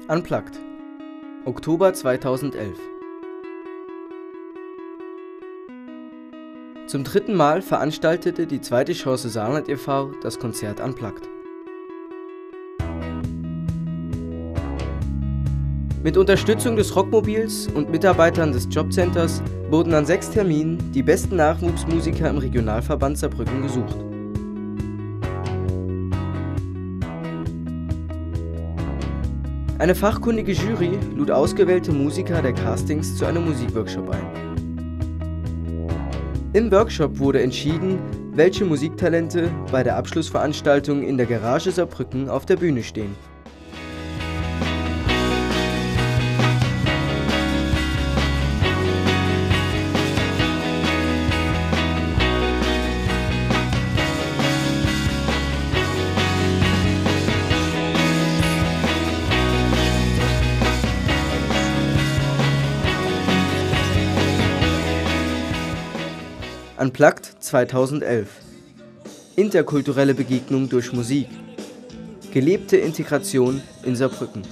Unplugged. Oktober 2011. Zum dritten Mal veranstaltete die Zweite Chance Saarland e.V. das Konzert Unplugged. Mit Unterstützung des Rockmobils und Mitarbeitern des Jobcenters wurden an 6 Terminen die besten Nachwuchsmusiker im Regionalverband Saarbrücken gesucht. Eine fachkundige Jury lud ausgewählte Musiker der Castings zu einem Musikworkshop ein. Im Workshop wurde entschieden, welche Musiktalente bei der Abschlussveranstaltung in der Garage Saarbrücken auf der Bühne stehen. Unplugged 2011. Interkulturelle Begegnung durch Musik. Gelebte Integration in Saarbrücken.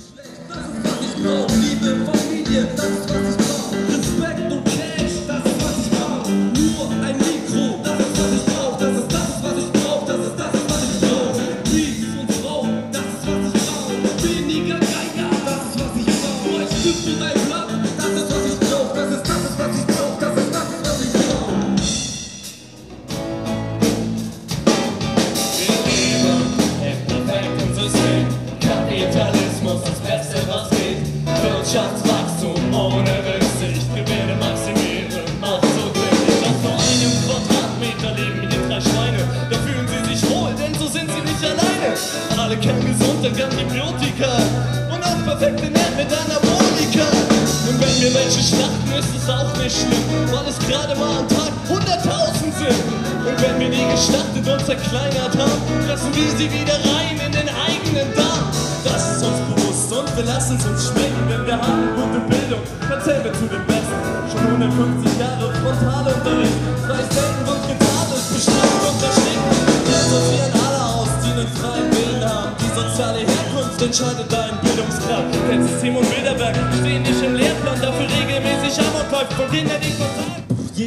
Wirtschaftswachstum ohne Rücksicht, Gewinne maximieren, macht so glücklich. Auf nur einem Quadratmeter leben hier 3 Schweine, da fühlen sie sich wohl, denn so sind sie nicht alleine. Alle kerngesund, dank Antibiotika und auch perfekt ernährt mit Anabolika. Und wenn wir welche schlachten, ist es auch nicht schlimm, weil es gerade mal am Tag 100.000 sind. Und wenn wir die geschlachtet und zerkleinert haben, lassen wir sie wieder rein in den eigenen Darm. Das ist uns bewusst und wir lassen es uns schmecken, denn wir haben gute Bildung, erzählen wir zu den Besten. Schon 150 Jahre Frontalunterricht, reicht selten und getadelt, bestraft und verschickt. Wir sortieren alle aus, die einen freien Willen haben. Die soziale Herkunft entscheidet deinen Bildungsgrad. Kein System und Bilderberg stehen nicht im Lehrplan, dafür regelmäßig Amok läuft von Kindern, die Kontakt.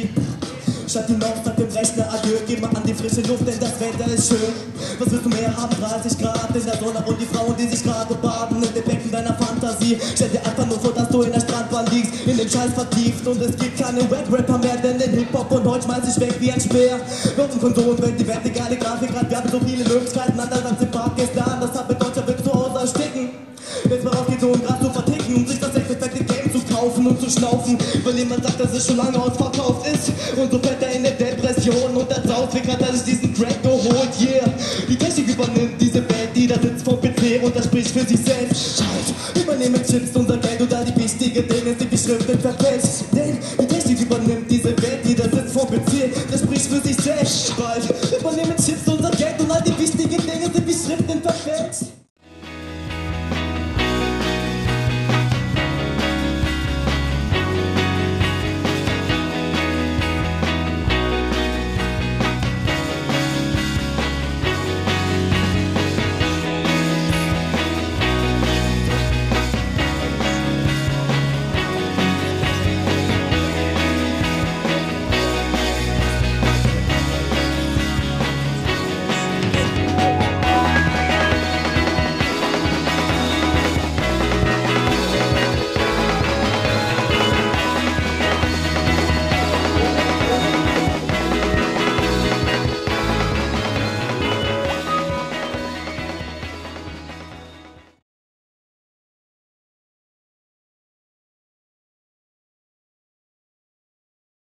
Statt hinaus nach dem Rechner, adieu, geh mal an die frische Luft, denn das Wetter ist schön. Was willst du mehr haben, 30 Grad in der Sonne und die Frauen, die sich gerade baden in den Becken deiner Fantasie. Stell dir einfach nur vor, dass du in der Strandbahn liegst, in den Scheiß vertieft und es gibt keine Web-Rapper mehr, denn den Hip-Hop und heute schmeiß ich weg wie ein Speer. Noch ein Konsum, wenn die vertikale Grafik hat, wir haben so viele Möglichkeiten, andererseits im Pakistan, das hat bedeutet, willst du ausersticken. Jetzt mal auf die Zone, Gras zu verticken, um sich das perfekte Game zu kaufen und zu schnaufen, weil jemand sagt, dass es schon lange ausverkauft ist. Und so fällt er in der Depression und als Ausweg hat er sich diesen Crack geholt, yeah. Die Technik übernimmt diese Welt, die da sitzt vom PC und das spricht für sich selbst. Schaut, übernehmen Chips und